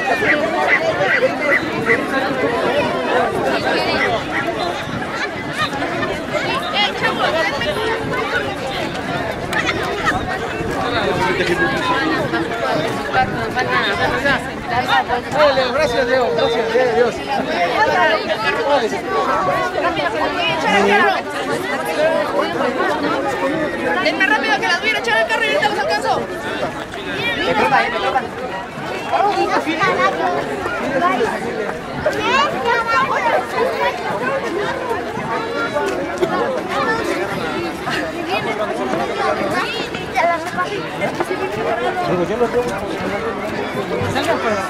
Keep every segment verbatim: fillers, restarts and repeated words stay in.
Dale, gracias Leo, gracias, Dios. Denme rápido que las voy a echar al carro y ahorita los alcanzo. Me corta, me corta. Digo, yo lo tengo. Salgan para.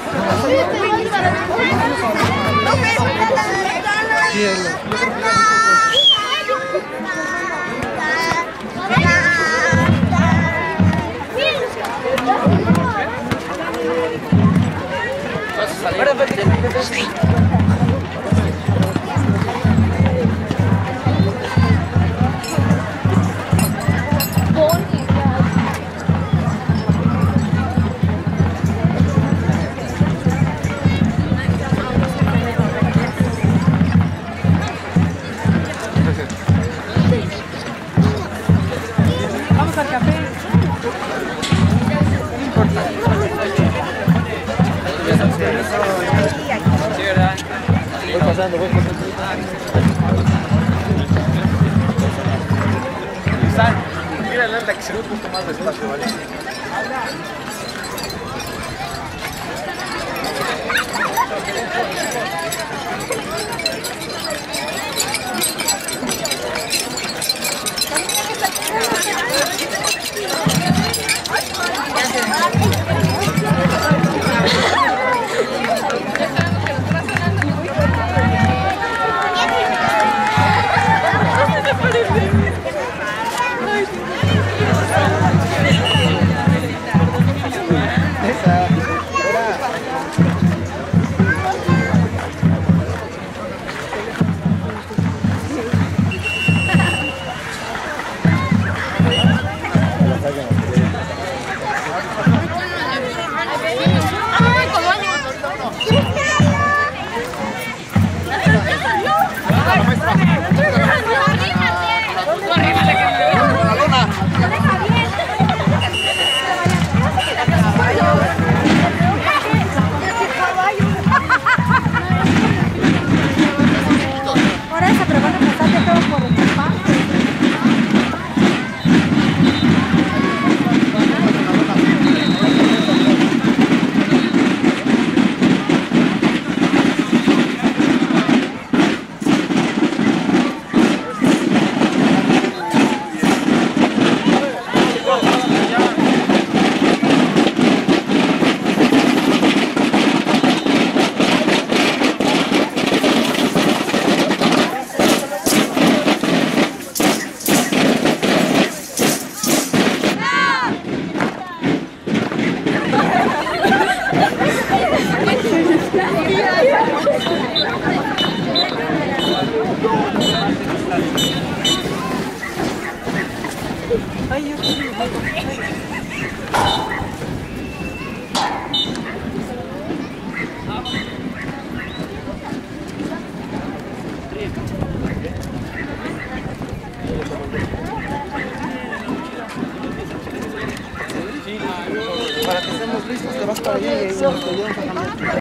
Vamos al café. No importa. Sí, ¿verdad? Voy pasando, voy pasando. San, mira la que se ve un poco más despacio, ¿vale? Para que estemos listos, te vas para allá y nos ayudamos a cambiar.